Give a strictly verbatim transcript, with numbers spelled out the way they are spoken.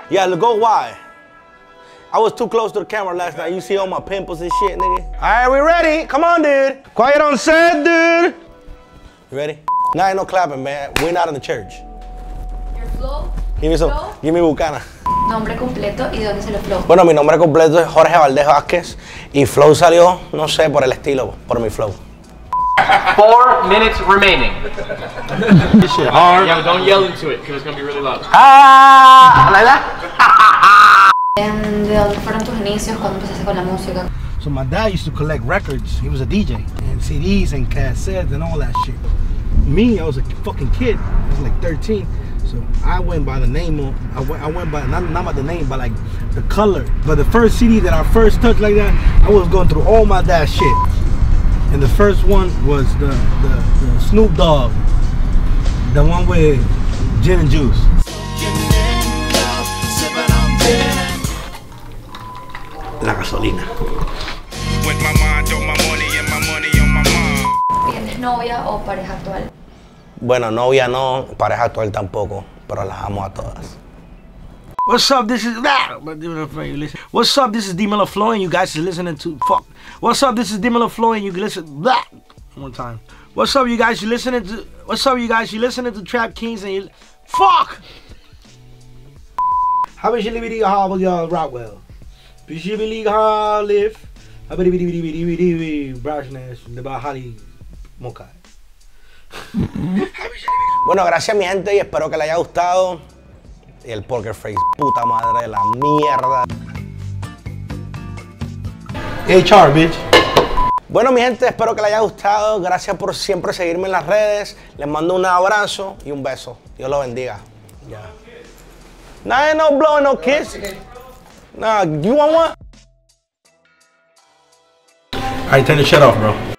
Yeah, go wide. I was too close to the camera last night. You see all my pimples and shit, nigga? All right, we ready. Come on, dude. Quiet on set, dude. You ready? Nah, ain't no clapping, man. We're not in the church. Your flow? Give me some, Flow? give me Bucana. Nombre completo y dónde se lo flow. Bueno, mi nombre completo es Jorge Valdez Vázquez y flow salió, no sé, por el estilo, por mi flow. Four minutes remaining. This shit hard. Yeah, but don't yell into it because it's gonna be really loud. Ah, like that? ¿De dónde fueron tus inicios cuando empezaste con la música? So my dad used to collect records. He was a D J and C Ds and cassettes and all that shit. Me, I was a fucking kid. I was like thirteen. So I went by the name of, I went, I went by, not, not by the name, but like the color. But the first C D that I first touched like that, I was going through all my dad's shit. And the first one was the, the, the Snoop Dogg, the one with gin and juice. La gasolina. ¿Tienes novia o pareja actual? Bueno, novia no, pareja actual tampoco, pero las amo a todas. What's up? This is nah, What's up? This is D Miller Flow, and you guys are listening to fuck. What's up? This is D Miller Flow, and you listen blah. One time. What's up, you guys? You listening to? What's up, you guys? You listening to Trap Kings, and you fuck. How is your liberty? How will y'all rock well? Bishibili ha live. How about bidi bidi bidi bidi bidi brashness the bahali mokai. Bueno, gracias mi gente y espero que les haya gustado. Y el Poker Face, puta madre de la mierda. H R, bitch. Bueno, mi gente, espero que les haya gustado. Gracias por siempre seguirme en las redes. Les mando un abrazo y un beso. Dios los bendiga. Ya. Nah, ain't no blowing no kiss. Nah, you want one? All right, turn the shit off, bro.